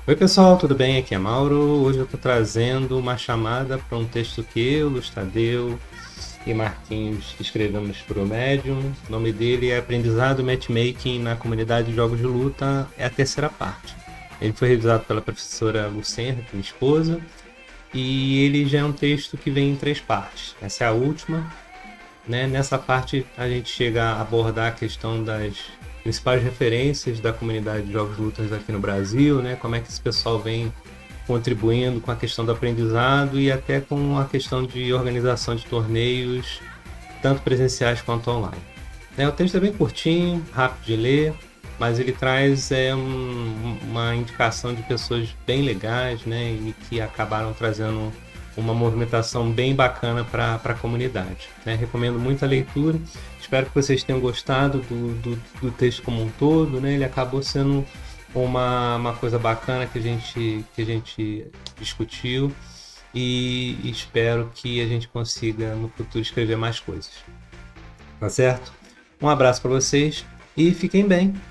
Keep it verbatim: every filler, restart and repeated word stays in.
Oi pessoal, tudo bem? Aqui é Mauro. Hoje eu estou trazendo uma chamada para um texto que eu, Luiz Tadeu e Marquinhos escrevemos para o Medium. O nome dele é Aprendizado Matchmaking na Comunidade de Jogos de Luta, é a terceira parte. Ele foi revisado pela professora Lucenra, minha esposa, e ele já é um texto que vem em três partes. Essa é a última, né? Nessa parte a gente chega a abordar a questão das principais referências da comunidade de jogos de lutas aqui no Brasil, né? Como é que esse pessoal vem contribuindo com a questão do aprendizado e até com a questão de organização de torneios, tanto presenciais quanto online. É, o texto é bem curtinho, rápido de ler, mas ele traz é, um, uma indicação de pessoas bem legais, né, e que acabaram trazendo uma movimentação bem bacana para a comunidade. Né? Recomendo muito a leitura, espero que vocês tenham gostado do, do, do texto como um todo, né? Ele acabou sendo uma, uma coisa bacana que a gente, que a gente discutiu e espero que a gente consiga no futuro escrever mais coisas. Tá certo? Um abraço para vocês e fiquem bem.